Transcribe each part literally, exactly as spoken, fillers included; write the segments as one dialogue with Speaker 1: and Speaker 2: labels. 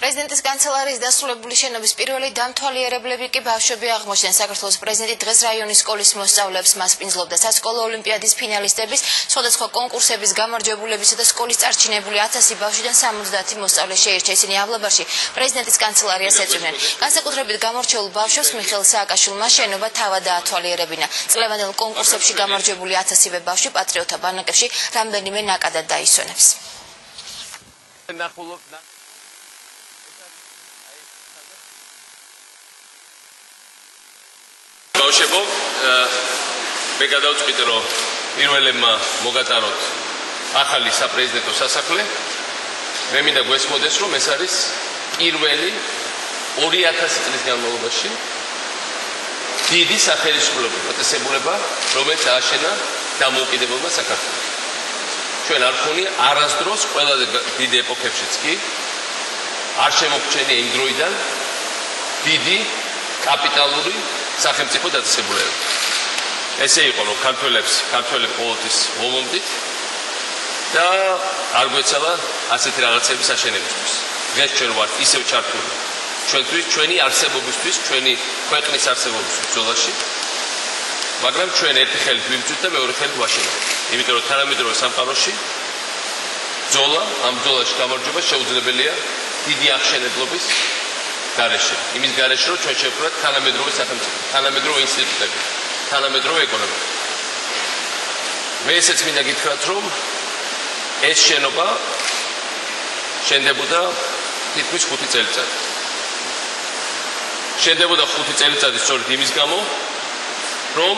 Speaker 1: პრეზიდენტის კანცელარიის დასრულებული შენობის პირველი დამთვალიერებლები კი ბავშვები აღმოჩნდნენ. საქართველოს პრეზიდენტი დღეს რაიონის სკოლის მოსწავლეებს მასპინძლობდა სასკოლო ოლიმპიადის ფინალისტების, სხვადასხვა კონკურსების გამარჯვებულებისა და სკოლის წარჩინებული ათასი ბავშვიდან სამოცდაათი მოსწავლე შეირჩა. ისინი ავლაბარში პრეზიდენტის კანცელარიას ეწვივნენ. განსაკუთრებით გამორჩეულ ბავშვებს მიხეილ სააკაშვილმა შენობა თავად დაათვალიერებინა. წლევანდელ კონკურსებში გამარჯვებული ათასივე ბავშვი პატრიოტთა ბანაკებში რამდენიმე ნაკადად დაისვენებს.
Speaker 2: ბავშვებო, მე გადავწყვიტე, რომ პირველებმა მოგატაროთ ახალი საპრეზიდენტო სასახლე. მე მინდა გვესმოდეს, რომ ეს არის პირველი ორი ათასი წლის განმავლობაში დიდი სახელმწიფო პროტესტებულება, რომელიც ააშენა დამოუკიდებელმა საქართველოს. ჩვენ არ ვქონია არასდროს ყველაზე დიდი ეპოქებშიც კი არ შემოგჩენია იმ დროიდან დიდი კაპიტალური სახელმწიფო დაწესებულება. ესე იყო, რომ ქართველებს, ქართველები ყოველთვის მომომდით და არ გვეცალა ასეთი რაღაცების აშენებისთვის. დღეს ჩვენ ვართ ისევ ჩართული ჩვენთვის, ჩვენი არსებობისთვის, ჩვენი ქვეყნის არსებობისთვის ბრძოლაში, მაგრამ ჩვენ ერთი ხელით ვიბრძვით და მეორე ხელით ვაშენებთ. იმიტომ რომ თანამედროვე სამყაროში ბრძოლა, ამ ბრძოლაში გამარჯვება შეუძლებელია დიდი აღშენებლობის გარეშე. იმის გარეშე, რომ ჩვენ შევხვდეთ თანამედროვე სახელმწიფო, თანამედროვე ინსტიტუტები, თანამედროვე ეკონომიკა. მე ესეც მინდა გითხრათ, რომ ეს შენობა შენდებოდა თითქმის ხუთი წელიწადი. შენდებოდა ხუთი წელიწადი სწორედ იმის გამო, რომ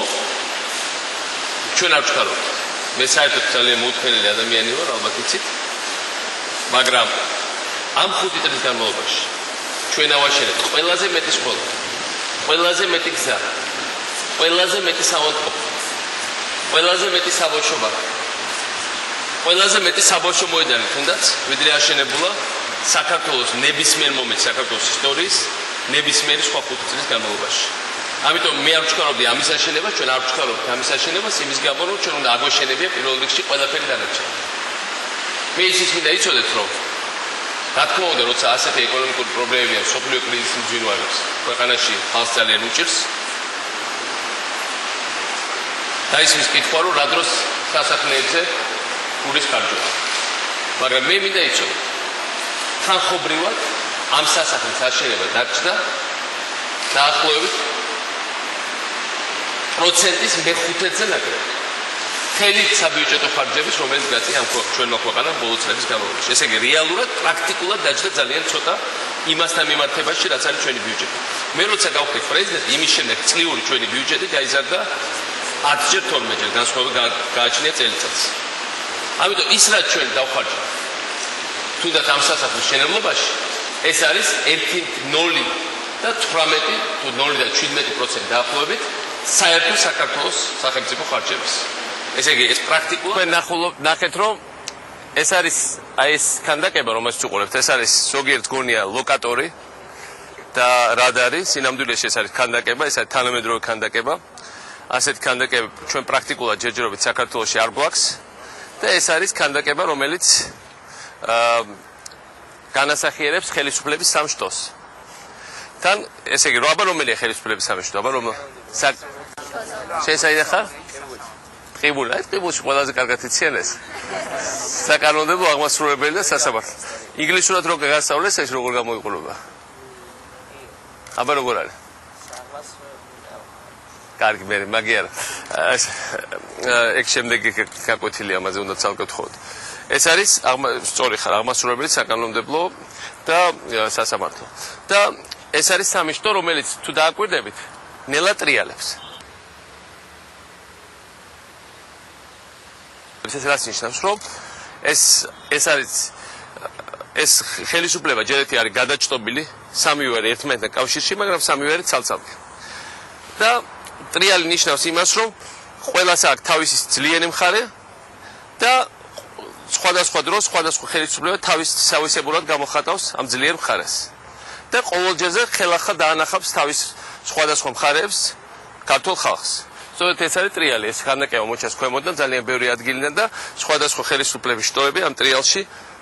Speaker 2: ჩვენ არ ვჩქარობთ. მე საერთოდ ძალიან მოუთხენელი ადამიანი ვარ, ალბათ იცით, მაგრამ ამ ხუთი წლის განმავლობაში ჩვენ ავაშენეთ ყველაზე მეტი სკოლა, ყველაზე მეტი გზა, ყველაზე მეტი საავადმყოფო, ყველაზე მეტი საბავშვო ბაღი, ყველაზე მეტი საბავშვო მოედანი თუნდაც, ვიდრე აშენებულა საქართველოს ნებისმიერ მომენტ საქართველოს ისტორიის ნებისმიერი სხვა ხუთი წლის განმავლობაში. ამიტომ მე არ ვჩქარობდი ამის აშენებას, ჩვენ არ ვჩქარობთ ამის აშენებას იმის გამო, რომ ჩვენ უნდა აგვეშენებია პირველ რიგში ყველაფერი დანარჩენი. მე ისიც მინდა იცოდეთ, რომ რა თქმა უნდა, როცა ასეთი ეკონომიკური პრობლემებია, სოფლიო კრიზისი მძვინვარებს, ქვეყანაში ხალხს ძალიან უჭირს. და ისმის კითხვა, რომ რა დროს სასახლეებზე გულის ხარჯვა. მაგრამ მე მინდა იცოდეთ, თანხობრივად ამ სასახლის აშენება დარჩა დაახლოებით პროცენტის მეხუთეზე ნაკლები. მთელი საბიუჯეტო ხარჯების, რომელიც გაწია ამ ჩვენმა ქვეყანამ ბოლო წლების განმავლობაში. ესე იგი, რეალურად, პრაქტიკულად დაჯდა ძალიან ცოტა იმასთან მიმართებაში, რაც არის ჩვენი ბიუჯეტი. მე როცა გავხდით პრეზიდენტი, იმის შემდეგ წლიური ჩვენი ბიუჯეტი გაიზარდა ათჯერ თორმეტჯერ, განსხვავება გააჩნია წელიწადს. ამიტომ ის რაც ჩვენ დავხარჯავთ თუნდაც ამ სასახლის შენებლობაში, ეს არის ერთი ნული და თვრამეტი თუ ნული და შვიდმეტი პროცენტი დაახლოებით საერთო საქართველოს სახელმწიფო ხარჯების. ესე იგი, ეს პრაქტიკულად თქვენ ნახეთ, რომ ეს არის აი ეს ქანდაკება, რომელსაც უყურებთ, ეს არის ზოგიერთ გონია ლოკატორი და რადარი, სინამდვილეში ეს არის ქანდაკება, ეს არის თანამედროვე ქანდაკება. ასეთი ქანდაკები ჩვენ პრაქტიკულად ჯერჯერობით საქართველოში არ გვაქვს და ეს არის ქანდაკება, რომელიც განასახიერებს ხელისუფლების სამშტოს. თან, ესე იგი, აბა რომელია ხელისუფლების სამშტო? აბა რომ შესაძლოა ხარ? ტყიბული, აი ტყიბულში ყველაზე კარგად იციან ეს. საკანონმდებლო აღმასრულებელი და სასამართლო. ინგლისურად რო გასწავლეს, ეს როგორ გამოიყურება? აბა როგორ არის? კარგი, მე მაგიარა. ეგ შემდეგი გაკვეთილი ამაზე უნდა წავკითხოთ. ეს არის სწორი ხარ აღმასრულებელი, საკანონმდებლო და სასამართლო. და ეს არის სამშტო, რომელიც თუ დააკვირდებით, ნელა ტრიალებს. ეს რას ნიშნავს, რომ ეს ეს არის ეს ხელისუფლება ჯერეთი არის გადაჭტობილი, სამივე ერთმანეთთან კავშირში, მაგრამ სამივე ცალ-ცალკე. და ტრიალი ნიშნავს იმას, რომ ყველას აქვს თავისი ძლიერი მხარე და სხვადასხვა დროს სხვადასხვა ხელისუფლება თავის სავისებურად გამოხატავს ამ ძლიერ მხარეს. და ყოველჯერზე ხელახლა დაანახავს თავის სხვადასხვა მხარეებს ქართულ ხალხს. სწორედ ეს არის ტრიალი, ეს ქანდაკება მოჩას ქვემოდან ძალიან ბევრი ადგილიდან და სხვადასხვა ხელისუფლების შტოები ამ ტრიალში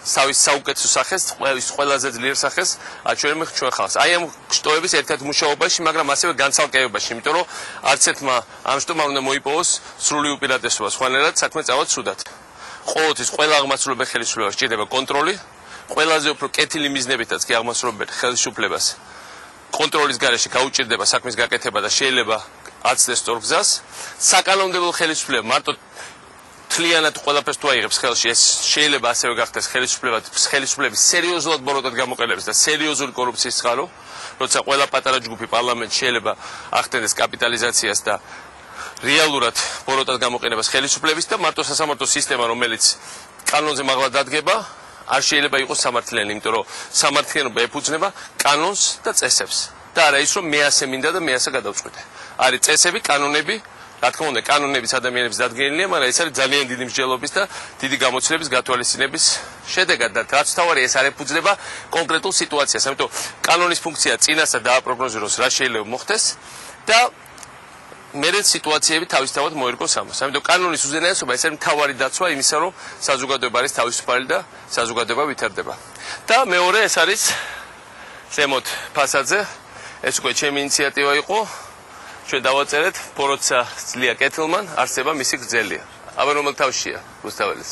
Speaker 2: სავის საუკეთესო სახეს, ყველაზე ძლიერ სახეს აჩვენებენ ჩვენ ხალხს. აი ამ შტოების ერთ-ერთ მუშაობაში, მაგრამ ასევე განცალკევებაში, იმიტომ რომ არც ერთმა ამ შტომმა უნდა მოიპოვოს სრული უპირატესობა, სხვანაირად საქმე წავალ ცუდად. ყოველთვის ყველა აღმასრულებელ ხელისუფლებას სჭირდება კონტროლი, ყველაზე უფრო კეთილი მიზნებითაც კი აღმასრულებელ ხელისუფლებას კონტროლის გარეშე გაუჭირდება საქმის გაკეთება და შეიძლება აცდეს სწორ გზას. საკანონმდებლო ხელისუფლება მარტო თლიანად ყველაფერს თუ აიღებს ხელში, ეს შეიძლება ასევე გახდეს ხელისუფლების სერიოზულად ბოროტად გამოყენების და სერიოზული კორუფციის წყარო, როცა ყველა პატარა ჯგუფი პარლამენტში შეიძლება ახდენდეს კაპიტალიზაციას და რეალურად ბოროტად გამოყენებას ხელისუფლების და მარტო სასამართლო სისტემა, რომელიც კანონზე მაღლა დადგება, არ შეიძლება იყოს სამართლიანი, იმიტომ რომ სამართლიანობა ეფუძნება კანონს და წესებს. და არა ის, რომ მე ასე მინდა და მე ასე გადავწყვიტე. არის წესები, კანონები, რა თქმა უნდა, კანონების ადამიანების დადგენილია, მაგრამ ეს არის ძალიან დიდი მსჯელობის და დიდი გამოცდილების გათვალისწინების შედეგად და რაც თავარი ეს არ ეფუძნება კონკრეტულ სიტუაციას. ამიტომ კანონის ფუნქცია წინასა დააპროგნოზიროს რა შეიძლება მოხდეს და მერე სიტუაციები თავისთავად მოერგოს ამას. ამიტომ კანონის უზენაესობა ეს არის მთავარი დაცვა იმისა, რომ საზოგადოება არის თავისუფალი და საზოგადოება ვითარდება. და მეორე ეს არის ზემოთ ფასადზე, ეს უკვე ჩემი ინიციატივა იყო. ჩვენ დავაწერეთ ბოროტსა ძლია კეთილმან, არსება მისი გრძელია. აბა რომელ თავშია რუსთაველის?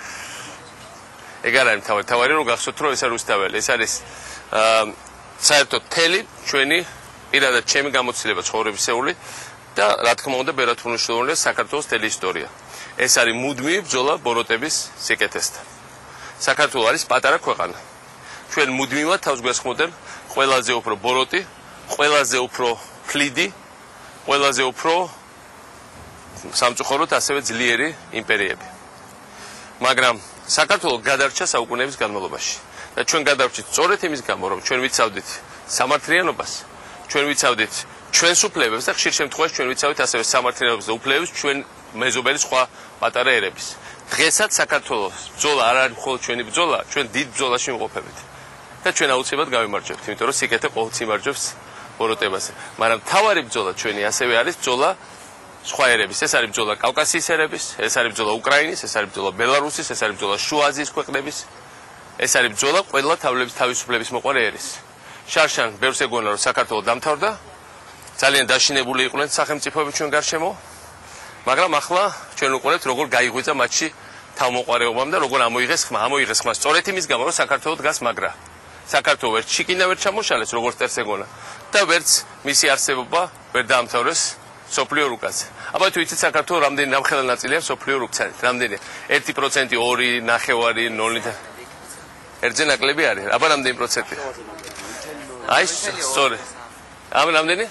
Speaker 2: ეგ არ არის მთავარი, თავარი რომ გახსოვთ, რომ ეს არის რუსთაველი. ეს არის საერთოდ თელი ჩვენი პირადად ჩემი გამოცდილება ცხოვრებისეული და რა თქმა უნდა ბერად უნიშნულოვანია საქართველოს თელი ისტორია. ეს არის მუდმივი ბრძოლა ბოროტების სიკეთესთან. საქართველო არის პატარა ქვეყანა. ჩვენ მუდმივად თავს გვესხმოდნენ ყველაზე უფრო ბოროტი, ყველაზე უფრო ფლიდი, ყველაზე უფრო სამწუხაროდ ასევე ძლიერი იმპერიები. მაგრამ საქართველო გადარჩა საუკუნეების განმავლობაში და ჩვენ გადარჩით სწორედ იმის გამო, რომ ჩვენ ვიცავდით სამართლიანობას, ჩვენ ვიცავდით ჩვენს უფლებებს და ხშირ შემთხვევაში ჩვენ ვიცავდით ასევე სამართლიანობას და უფლებებს ჩვენ მეზობელი სხვა პატარა ერების. დღესაც საქართველოს ბრძოლა არ არის მხოლოდ ჩვენი ბრძოლა, ჩვენ დიდ ბრძოლაში ვიმყოფებით და ჩვენ აუცილებლად გავიმარჯვებთ, იმიტომ რომ სიკეთე ყოველთვის იმარჯვებს ბოროტებაზე. მაგრამ მთავარი ბრძოლა ჩვენი ასევე არის ბრძოლა სხვა ერების. ეს არის ბრძოლა კავკასიის ერების, ეს არის ბრძოლა უკრაინის, ეს არის ბრძოლა ბელარუსის, ეს არის ბრძოლა შუა აზიის ქვეყნების, ეს არის ბრძოლა ყველა თავლების თავისუფლების მოყარე ერის. შარშან ბევრს ეგონა რომ საქართველო დამთავრდა, ძალიან დაშინებული იყვნენ სახელმწიფოები ჩვენ გარშემო, მაგრამ ახლა ჩვენ უყურებთ როგორ გაიღვიძა მათში თავმოყარეობამ და როგორ ამოიღეს ხმა, ამოიღეს ხმა სწორედ იმის გამო რომ საქართველო დგას მაგრა. საქართველო ვერ ჩიკინა ვერ ჩამოშალეს როგორც წერს ეგონა და ვერც მისი არსებობა ვერ დაამთავრეს სოფლიო რუკაზე. აბა თუ იცით საქართველოს რამდენი ნამხელა ნაწილია სოფლიო რუკცანით? რამდენი? ერთი პროცენტი, ორი, ნახევარი, ნული და ერთზე ნაკლები არის. აბა რამდენი პროცენტი? აი, სწორი. ამ რამდენი?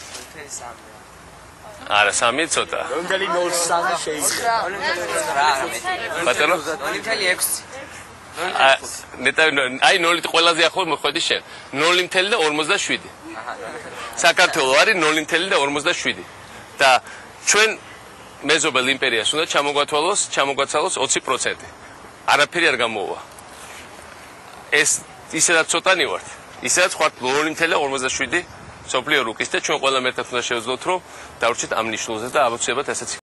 Speaker 2: არა, სამი ცოტა.
Speaker 3: რომელი ნული სამი შეიძლება?
Speaker 2: ბატონო?
Speaker 3: ნული ექვსი.
Speaker 2: აი ნული ყველაზე ახლო მოხვედი შენ. ნული და ორმოცდაშვიდი. საქართველო არის ნული და ორმოცდაშვიდი. და ჩვენ მეზობელ იმპერიას უნდა ჩამოგვათვალოს, ჩამოგვაცალოს ოცი პროცენტი. არაფერი არ გამოვა. ეს ისედაც ცოტანი ვართ. ისედაც ხართ ნული და ორმოცდაშვიდი სოფლიო რუკის და ჩვენ ყველა ერთად უნდა შევძლოთ, რომ დავრჩით ამ ნიშნულზე და აუცილებლად ესეც